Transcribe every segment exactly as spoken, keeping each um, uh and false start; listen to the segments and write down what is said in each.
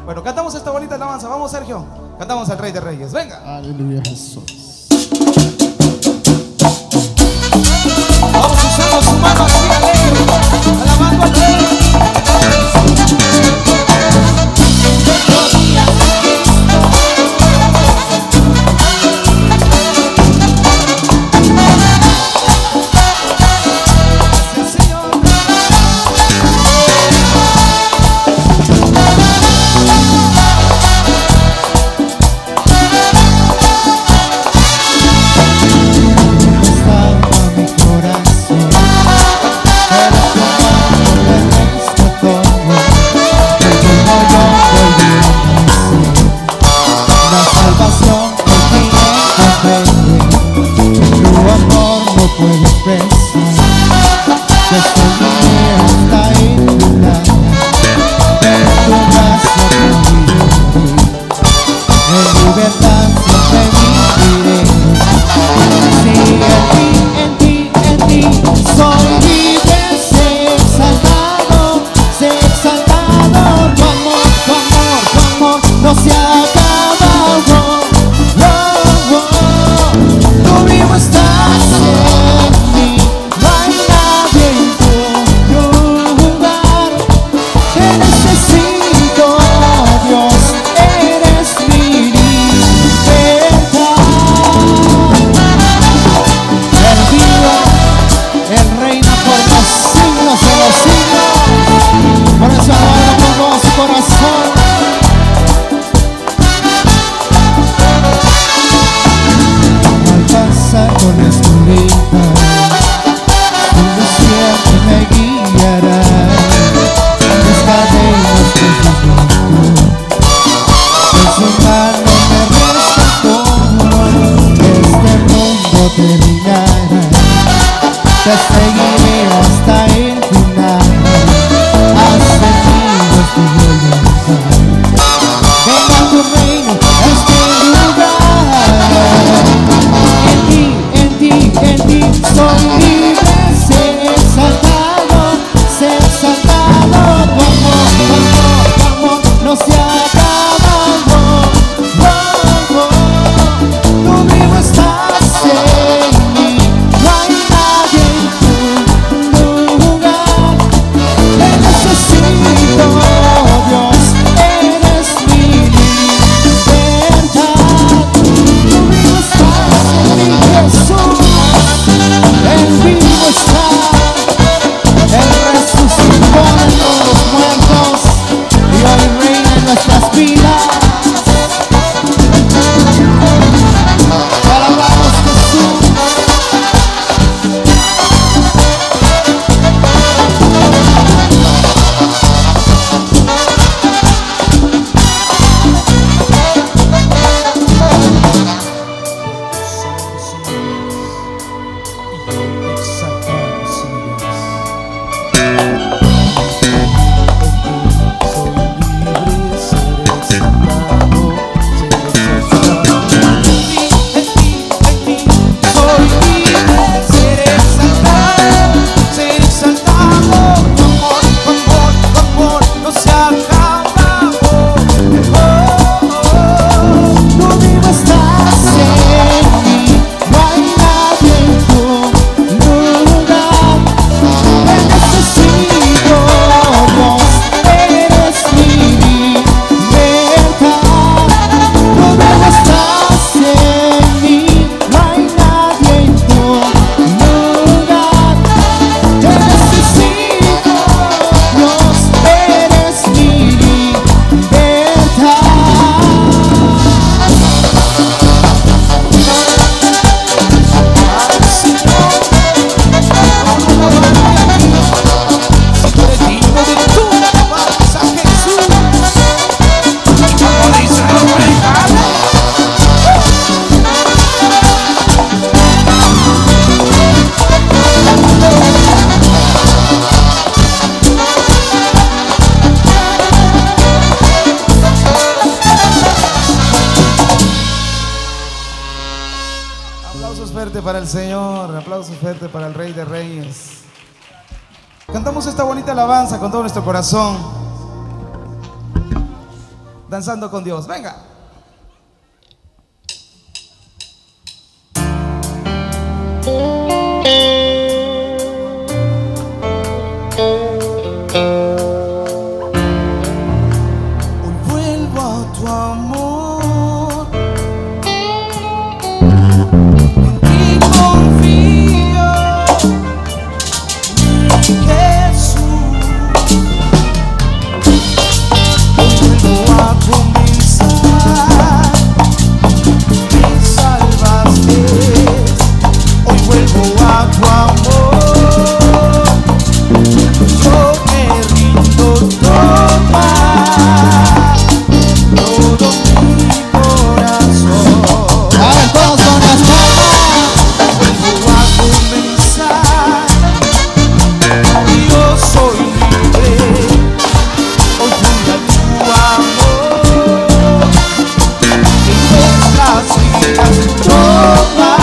Bueno, cantamos esta bonita alabanza. Vamos, Sergio. Cantamos al Rey de Reyes. Venga. Aleluya, Jesús. Vamos usando su mano así alegre, alabando al Rey. Para el Señor, aplausos fuertes para el Rey de Reyes. Cantamos esta bonita alabanza con todo nuestro corazón. danzando con Dios. Venga. Hoy vuelvo a tu amor, en ti confío, Jesús. Hoy vuelvo a comenzar, me salvaste. Hoy vuelvo a tu amor, yo me rindo, toma todo mi corazón. Ahora todos con las palmas. Vuelvo a comenzar, yo soy libre. Hoy voy a tu amor, en nuestras vidas toma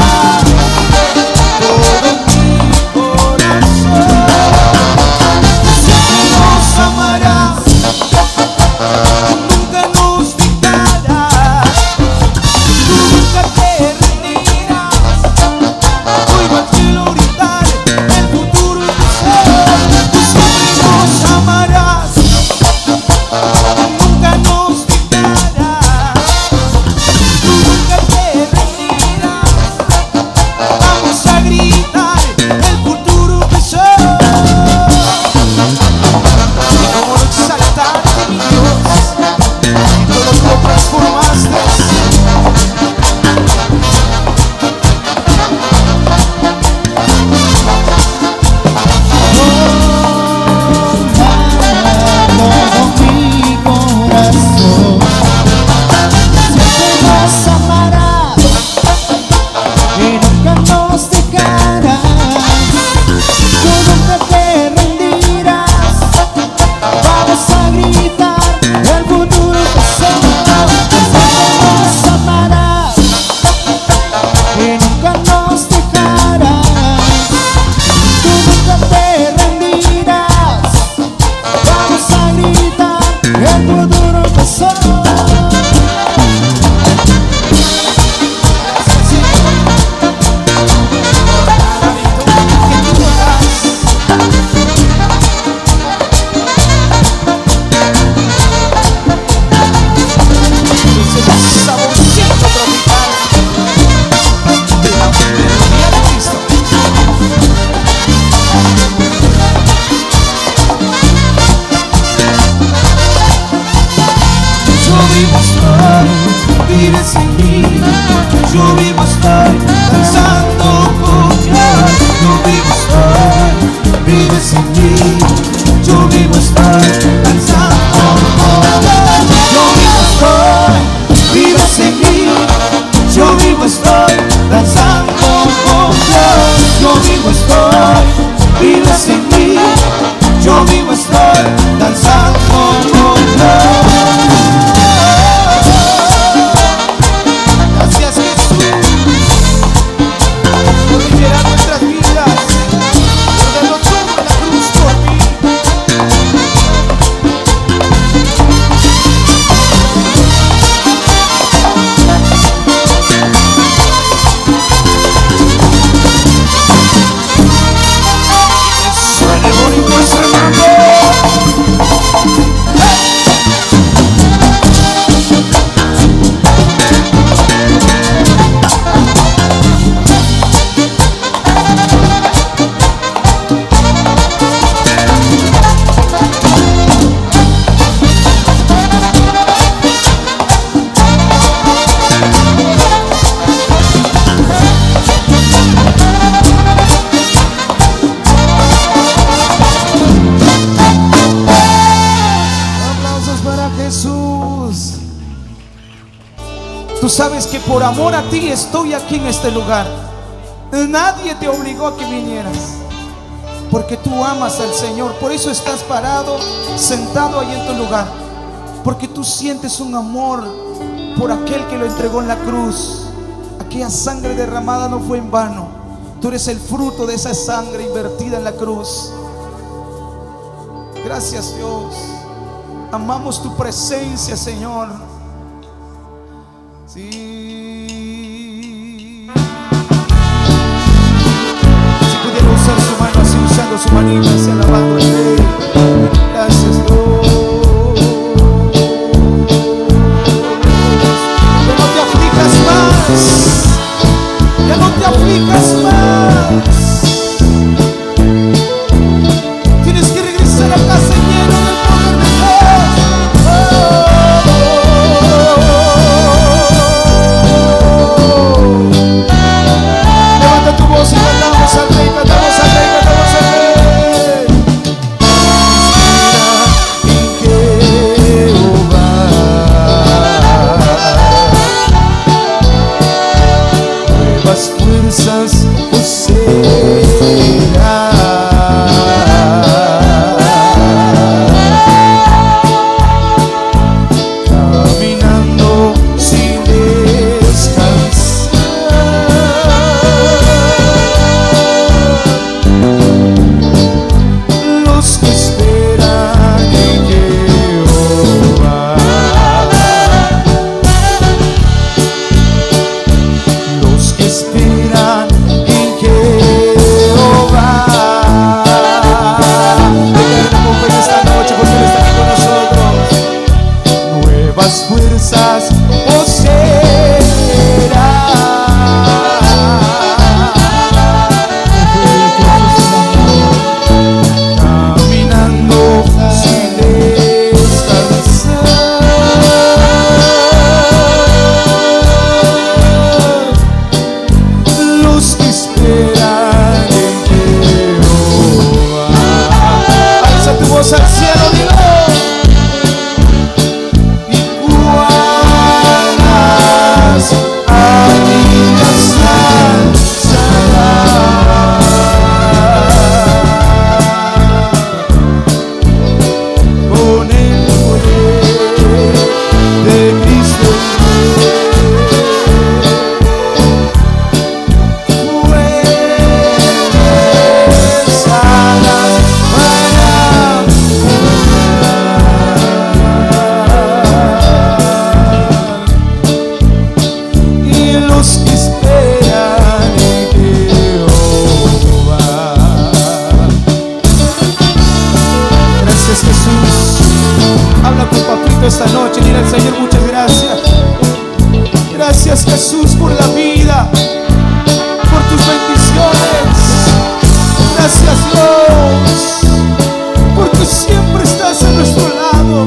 todo mi corazón. Siempre nos amarás, nunca nos dejarás, tú nunca te rendirás. Hoy va al cielo gritar, el futuro es tuyo. Tú siempre nos amarás, nunca nos dejarás, tú nunca te rendirás. Vamos a gritar, el futuro empezó. Y como lo exaltaste, mi Dios, y todo lo transformaste. Todo mi corazón. Siempre nos amarás y nunca nos dejarás. Tú nunca te rendirás. Vamos a gritar, el futuro empezó. Siempre nos amarás y nunca nos dejarás. Tú nunca te rendirás. Vamos a gritar, el futuro empezó. Ese saborcito tropical de la melodía de Cristo. Yo vivo estoy, vives en mí. Yo vivo estoy, danzando con Dios. Yo vivo estoy, vives en mí. Yo vivo estoy, danzando con Dios. Yo vivo estoy, vives en mí. Yo vivo estoy, danzando con Dios. Yo vivo estoy, vives en mí. Yo vivo estoy, danzando con Dios. Gracias, Jesús, por liberar nuestras vidas, por darlo todo en la cruz por mí. Suene bonito ese mambo. Aplausos para Jesús. Tú sabes que por amor a ti estoy aquí en este lugar. Nadie te obligó a que vinieras, porque tú amas al Señor. Por eso estás parado, sentado ahí en tu lugar, porque tú sientes un amor por aquel que lo entregó en la cruz. Aquella sangre derramada no fue en vano. Tú eres el fruto de esa sangre invertida en la cruz. Gracias, Dios. Amamos tu presencia, Señor. Sí. Si pudiera usar su mano así, usando su manita, así alabando al Rey. Gracias, Dios. Ya no te aflijas más. Ya no te aflijas más. Tienes que regresar a casa lleno del poder de Dios. Oh, oh, oh. Levanta tu voz y cantamos al Rey, cantamos al Rey, cantamos al Rey. Nuevas fuerzas poseerás. Fuerzas caminando sin descansar, los que esperan en Jehová. Alza tu voz al cielo, dilo. Esta noche, dile al Señor muchas gracias. Gracias, Jesús, por la vida, por tus bendiciones. Gracias, Dios, porque siempre estás a nuestro lado.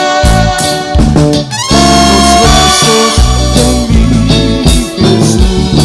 Jesús.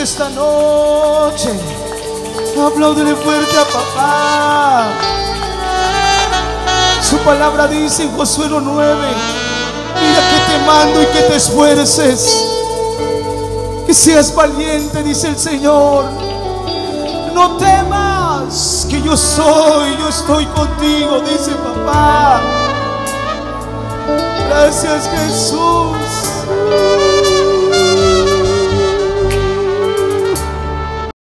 esta noche. Apláudele fuerte a papá. Su palabra dice en Josué nueve: mira que te mando y que te esfuerces, que seas valiente, dice el Señor. No temas, que yo soy, yo estoy contigo, dice papá. Gracias, Jesús.